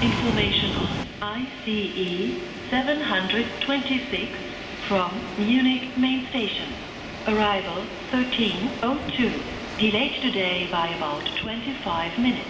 Information on ICE 726 from Munich Main Station. Arrival 13:02. Delayed today by about 25 minutes.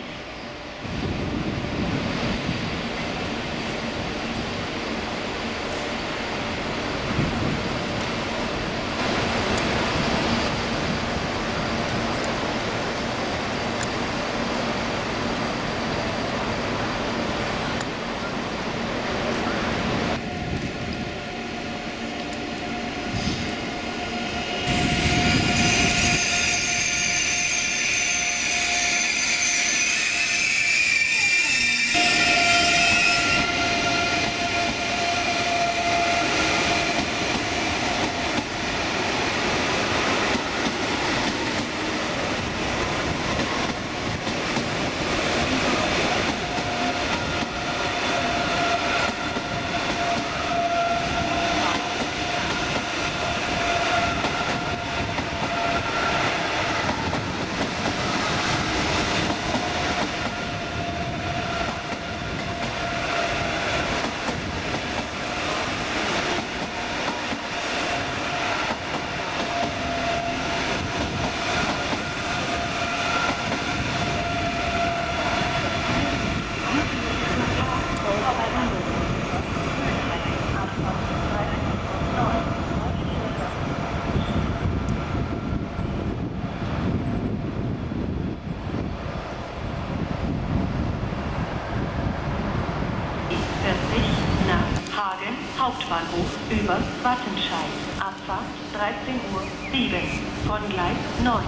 Hauptbahnhof über Wattenscheid. Abfahrt 13:07 Uhr von Gleis 9.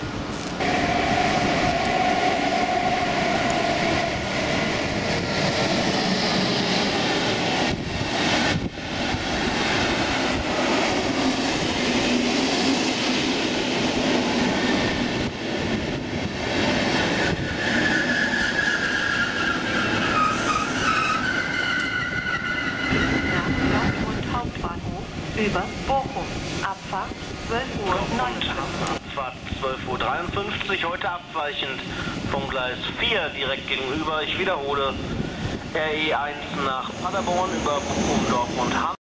Über Bochum. Abfahrt 12:09 Uhr. Abfahrt 12:53 Uhr, heute abweichend vom Gleis 4 direkt gegenüber. Ich wiederhole, RE1 nach Paderborn über Bochum, Dortmund, Hamburg.